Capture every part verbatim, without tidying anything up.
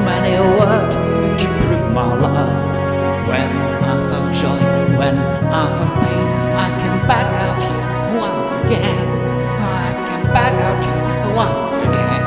many a word to prove my love. When I felt joy, when I felt pain, I came back out here once again. I came back out here once again.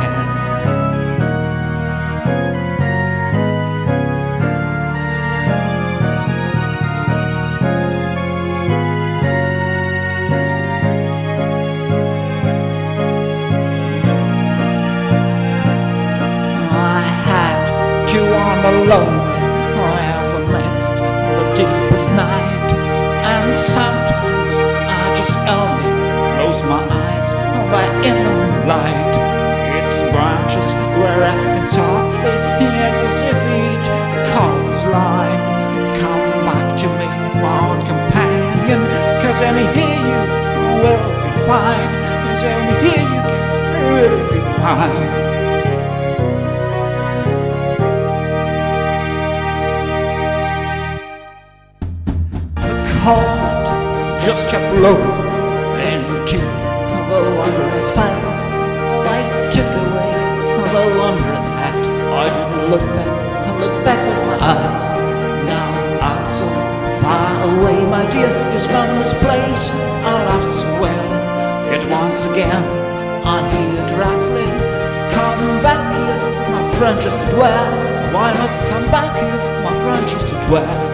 You on the lonely as amidst the deepest night, and sometimes I just only close my eyes right in the moonlight. Its branches were asking softly, yes, as if he'd call his line. Come back to me, my old companion, cause only here you will feel fine. Cause only here you can really feel fine. Heart just kept low into the wondrous face. They took away the wondrous hat. I didn't look back, I looked back with my eyes. Now I'm so far away, my dear, is from this place I love so well. Yet once again I hear it rustling. Come back here, my friend, just to dwell. Why not come back here, my friend, just to dwell?